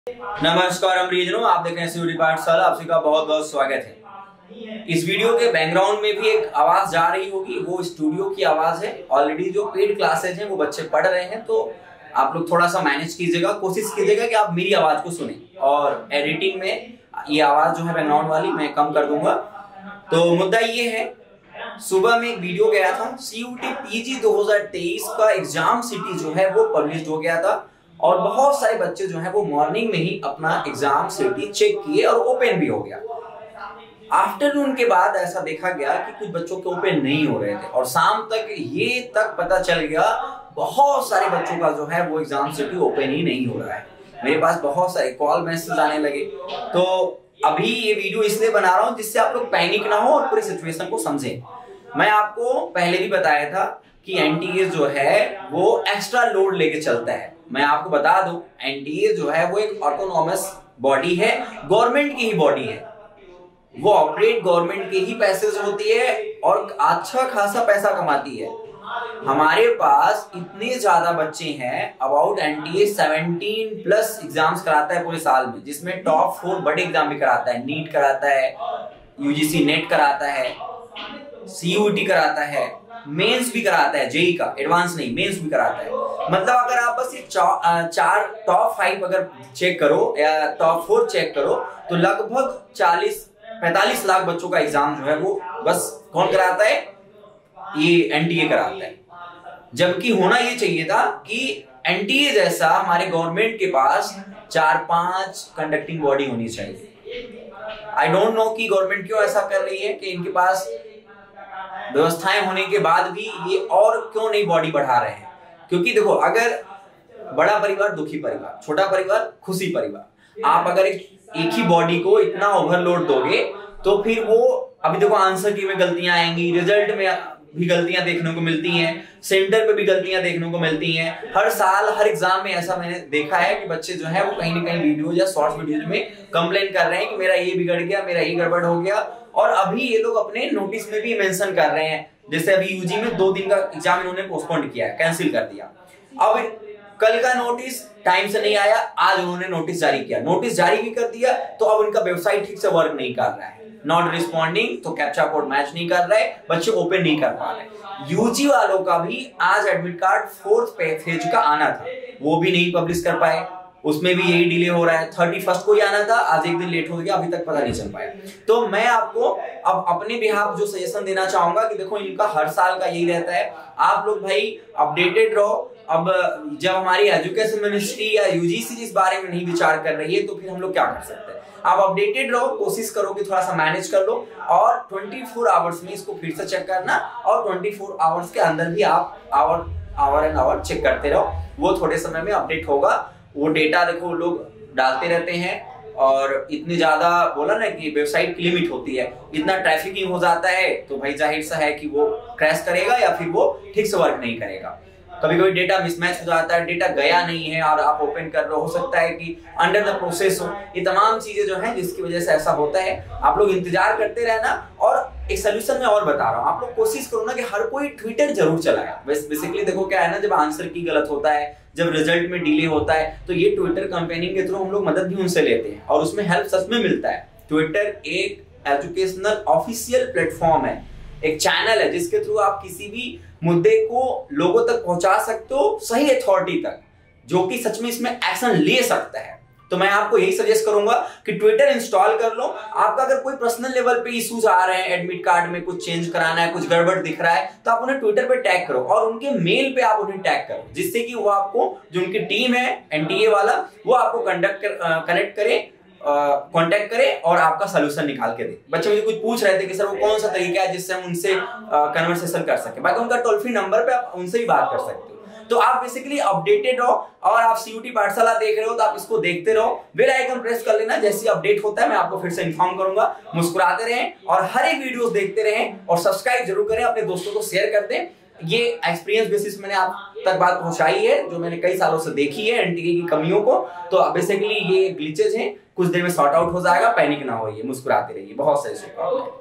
नमस्कार अमरीजनों, आप देख रहे हैं सीयूटी पाठशाला। आप सबका बहुत बहुत स्वागत है। इस वीडियो के बैकग्राउंड में भी एक आवाज जा रही होगी, वो स्टूडियो की आवाज है। ऑलरेडी जो पेड क्लासेज हैं वो बच्चे पढ़ रहे हैं, तो आप लोग थोड़ा सा मैनेज कीजिएगा, कोशिश कीजिएगा कि आप मेरी आवाज को सुने। और एडिटिंग में ये आवाज जो है बैकग्राउंड वाली मैं कम कर दूंगा। तो मुद्दा ये है, सुबह में एक वीडियो गया था, सीयूटी पीजी 2023 का एग्जाम सिटी जो है वो पब्लिश हो गया था और बहुत सारे बच्चे जो हैं वो मॉर्निंग में ही अपना एग्जाम सिटी चेक किए और ओपन भी हो गया। आफ्टरनून के बाद ऐसा देखा गया कि कुछ बच्चों के ओपन नहीं हो रहे थे और शाम तक ये तक पता चल गया बहुत सारे बच्चों का जो है वो एग्जाम सिटी ओपन ही नहीं हो रहा है। मेरे पास बहुत सारे कॉल मैसेज आने लगे। तो अभी ये वीडियो इसलिए बना रहा हूं जिससे आप लोग पैनिक ना हो और पूरी सिचुएशन को समझें। मैं आपको पहले भी बताया था कि एनटीए जो है वो एक्स्ट्रा लोड लेके चलता है। मैं आपको बता दूं, एनटीए जो है वो एक ऑटोनॉमस बॉडी है, गवर्नमेंट की ही बॉडी है। वो ऑपरेट गवर्नमेंट के ही पैसे से होती है और अच्छा खासा पैसा कमाती है। हमारे पास इतने ज्यादा बच्चे हैं, अबाउट एनटीए 17+ एग्जाम्स कराता है पूरे साल में, जिसमें टॉप 4 बड़े एग्जाम भी कराता है। नीट कराता है, यूजीसी नेट कराता है, सीयूटी कराता है, मेंस भी कराता है, जेई का एडवांस नहीं, मेंस भी कराता है। मतलब अगर आप बस ये चार टॉप 5 अगर चेक करो या टॉप 4 चेक करो तो लगभग 40-45 लाख बच्चों का एग्जाम जो है वो बस कौन कराता है? ये एनटीए कराता है। जबकि होना ये चाहिए था कि एनटीए जैसा हमारे गवर्नमेंट के पास 4-5 कंडक्टिंग बॉडी होनी चाहिए। आई डोंट नो कि गवर्नमेंट क्यों ऐसा कर रही है कि इनके पास व्यवस्थाएं होने के बाद भी ये और क्यों नहीं बॉडी बढ़ा रहे हैं। क्योंकि देखो, अगर बड़ा परिवार दुखी परिवार, छोटा परिवार खुशी परिवार, आप अगर एक ही बॉडी को इतना ओवरलोड दोगे तो फिर वो, अभी देखो आंसर की में गलतियां आएंगी, रिजल्ट में भी गलतियां देखने को मिलती हैं, सेंटर पे भी गलतियां देखने को मिलती हैं। हर साल हर एग्जाम में ऐसा मैंने देखा है कि बच्चे जो है वो कहीं ना कहीं वीडियो या शॉर्ट वीडियो में कंप्लेन कर रहे हैं कि मेरा ये बिगड़ गया, मेरा ये गड़बड़ हो गया। और अभी ये लोग अपने नोटिस में भी मेंशन कर रहे हैं, जैसे अभी यूजी में 2 दिन का एग्जाम इन्होंने पोस्टपोन किया है, कैंसिल कर दिया। अब कल का नोटिस टाइम से नहीं आया, आज उन्होंने नोटिस जारी किया, नोटिस जारी भी कर दिया तो अब उनका वेबसाइट ठीक से वर्क नहीं कर रहा है, नॉट रिस्पॉन्डिंग, तो कैप्चा कोड मैच नहीं कर रहा है, बच्चे ओपन नहीं कर पा रहे। यूजी वालों का भी आज एडमिट कार्ड 4th फेज का आना था, वो भी नहीं पब्लिश कर पाए, उसमें भी यही डिले हो रहा है। 31 को ही आना था, आज एक दिन लेट हो गया, अभी तक पता नहीं चल पाया। तो मैं आपको अब अपने बिहाफ जो सजेशन देना चाहूंगा कि देखो, इनका हर साल का यही रहता है, आप लोग भाई अपडेटेड रहो। अब जब हमारी एजुकेशन मिनिस्ट्री या यूजीसी इस बारे में नहीं विचार कर रही है तो फिर हम लोग क्या कर सकते हैं? आप अपडेटेड रहो, कोशिश करो कि थोड़ा सा मैनेज कर लो और 24 आवर्स में इसको फिर से चेक करना और 24 आवर्स के अंदर भी आप आवर चेक करते रहो। वो थोड़े समय में अपडेट होगा। वो डेटा देखो लोग डालते रहते हैं और इतनी ज्यादा, बोला ना कि वेबसाइट की लिमिट होती है, इतना ट्रैफिकिंग हो जाता है तो भाई जाहिर सा है कि वो क्रैश करेगा या फिर वो ठीक से वर्क नहीं करेगा। कभी कभी डेटा मिसमैच हो जाता है, डेटा गया नहीं है और आप ओपन कर रहे हो सकता है कि अंडर द प्रोसेस हो। ये तमाम चीजें जो हैं जिसकी वजह से ऐसा होता है। आप लोग इंतजार करते रहना। और एक सोल्यूशन मैं और बता रहा हूँ, आप लोग कोशिश करो ना कि हर कोई ट्विटर जरूर चलाए। बेसिकली देखो क्या है ना, जब आंसर की गलत होता है, जब रिजल्ट में डिले होता है, तो ये ट्विटर कैंपेनिंग के थ्रू हम लोग मदद भी उनसे लेते हैं और उसमें हेल्प सच में मिलता है। ट्विटर एक एजुकेशनल ऑफिशियल प्लेटफॉर्म है, एक चैनल है जिसके थ्रू आप किसी भी मुद्दे को लोगों तक पहुंचा सकते हो, सही अथॉरिटी तक, जो कि सच में इसमें एक्शन ले सकता है। तो मैं आपको यही सजेस्ट करूंगा कि ट्विटर इंस्टॉल कर लो। आपका अगर कोई पर्सनल लेवल पे इश्यूज आ रहे हैं, एडमिट कार्ड में कुछ चेंज कराना है, कुछ गड़बड़ दिख रहा है, तो आप उन्हें ट्विटर पे टैग करो और उनके मेल पे आप उन्हें टैग करो, जिससे कि वो आपको, जो उनकी टीम है एनटीए वाला, वो आपको कनेक्ट करे, कांटेक्ट करे और आपका सलूशन निकाल के दे। बच्चे मुझे कुछ पूछ रहे थे कि सर वो कौन सा तरीका है जिससे हम उनसे कन्वर्सेशन कर सके। बाकी उनका टोल फ्री नंबर पे आप उनसे ही बात कर सकते हो। तो आप बेसिकली अपडेटेड रहो और आप सीयूटी पाठशाला देख रहे हो तो आप इसको देखते रहो, बेल आइकन प्रेस कर लेना। जैसे अपडेट होता है मैं आपको फिर से इन्फॉर्म करूंगा। मुस्कुराते रहें और हर एक वीडियो देखते रहें और सब्सक्राइब जरूर करें, अपने दोस्तों को शेयर कर दें। ये एक्सपीरियंस बेसिस मैंने आप तक बात पहुंचाई है, जो मैंने कई सालों से देखी है एनटीए की कमियों को। तो बेसिकली ये ग्लिचेज हैं, कुछ देर में सॉर्ट आउट हो जाएगा, पैनिक ना होइए, मुस्कुराते रहिए। बहुत सारी शुभकामनाएं।